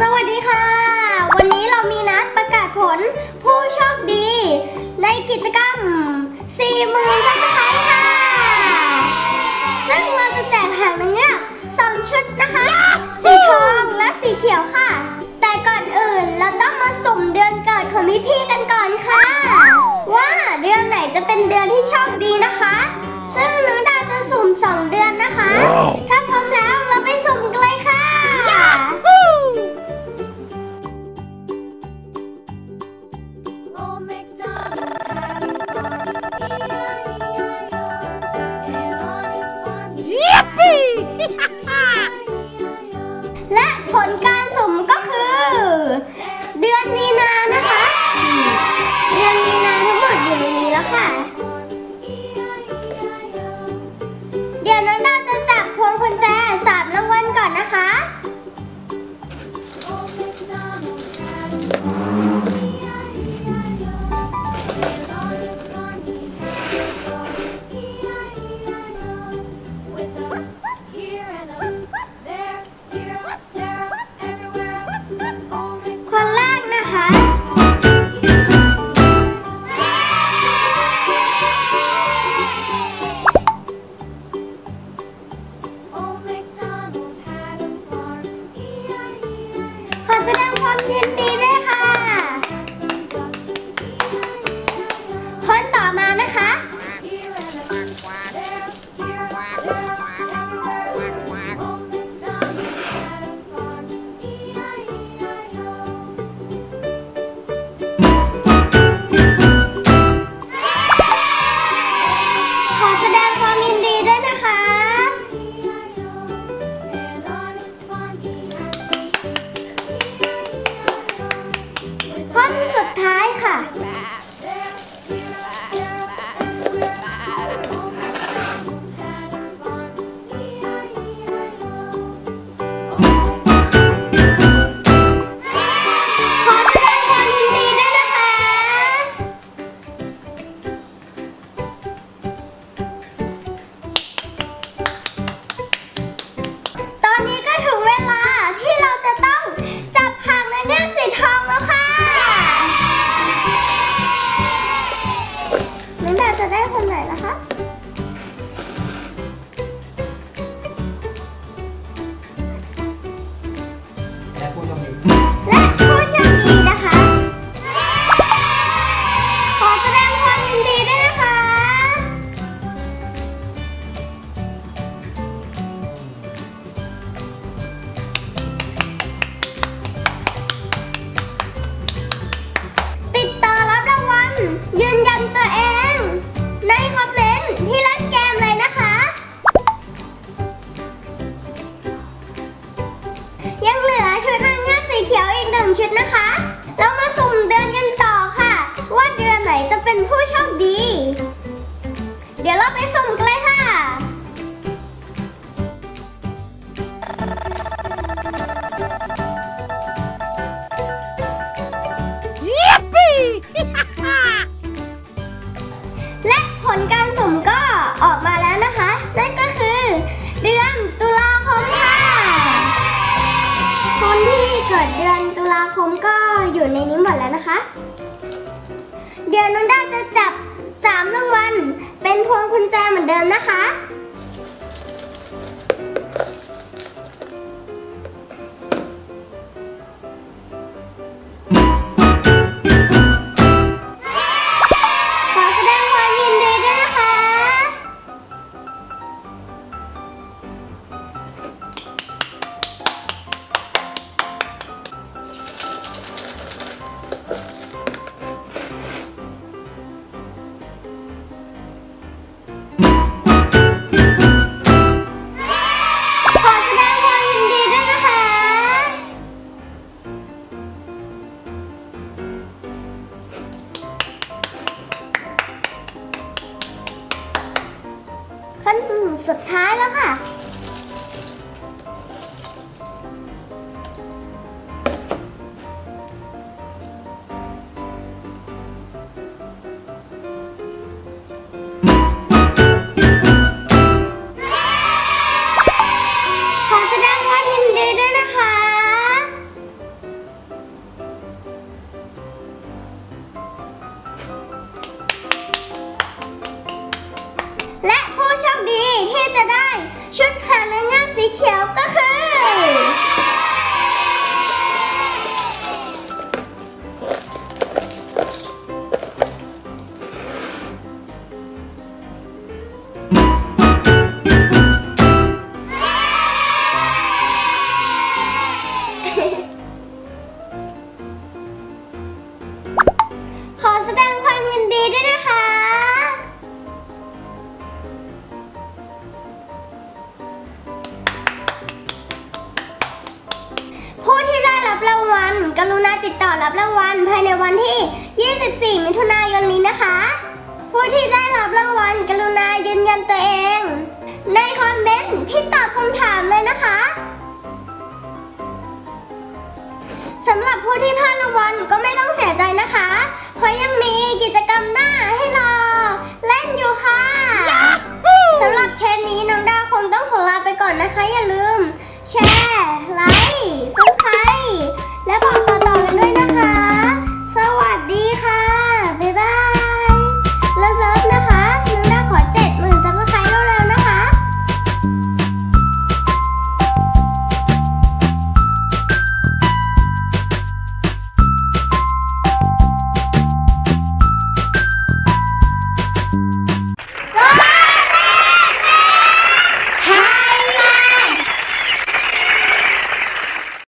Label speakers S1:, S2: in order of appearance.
S1: สวัสดีค่ะวันนี้เรามีนัดประกาศผลผู้โชคดีในกิจกรรม 40,000 ซับสไครบ์ค่ะซึ่งเราจะแจกหางนางเงือก2 ชุดนะคะสีทองและสีเขียวค่ะแต่ก่อนอื่นเราต้องมาสุ่มเดือนเกิดของพี่ๆกันก่อนค่ะว่าเดือนไหนจะเป็นเดือนที่โชคดีนะคะซึ่งน้องดาวจะสุ่ม2 เดือนนะคะถ้าพร้อมแล้วเราไปสุ่มกันเลยค่ะและผลการสุ่มก็คือเดือนมีนานะคะเดือนมีนาทั้งหมดอยู่ในนี้แล้วค่ะเดี๋ยวน้องดาวจะจับพวงกุญแจ3 รางวัลก่อนนะคะคนแรกนะคะขอแสดงความยินดีด้วยค่ะคนต่อมานะคะคนสุดท้ายค่ะขอแสดงความยินดีด้วยนะคะตอนนี้ก็ถึงเวลาที่เราจะต้องจับหางนางเงือกสีทองแล้วค่ะน้องดาวจะได้คนไหนล่ะคะ
S2: และผู้โชคดี
S1: นะคะขอแสดงความยินดีด้วยนะคะติดต่อรับรางวัลยืนยันตัวเองในคอมเมนต์ที่เล่นเกมเลยนะคะยังเหลือชุดนางเงือกสีเขียวอีก1 ชุดนะคะเรามาสุ่มเดือนกันต่อค่ะว่าเดือนไหนจะเป็นผู้โชคดีเดี๋ยวเราไปสุ่มกันเลยค่ะและผลการสุ่มก็ออกมาแล้วนะคะนั่นก็คือเดือนตุลาคมค่ะคนที่เกิดเดือนตุลาคมก็อยู่ในนี้หมดแล้วนะคะเดี๋ยวน้องดาวจะจับ3 รางวัลเป็นพวงกุญแจเหมือนเดิมนะคะขอแสดงความยินดีด้วยนะคะขั้นสุดท้ายแล้วค่ะวัลกรุณาติดต่อรับรางวัลภายในวันที่ 24 มิถุนายนนี้นะคะ ผู้ที่ได้รับรางวัลกรุณายืนยันตัวเองในคอมเมนต์ที่ตอบคำถามเลยนะคะสำหรับผู้ที่พลาดรางวัลก็ไม่ต้องเสียใจนะคะเพราะยังมีกิจกรรมหน้าให้รอเล่นอยู่ค่ะสำหรับเทปนี้น้องดาวคงต้องขอลาไปก่อนนะคะอย่าลืมแชร์ไลค์ซับสไครบ์และบอก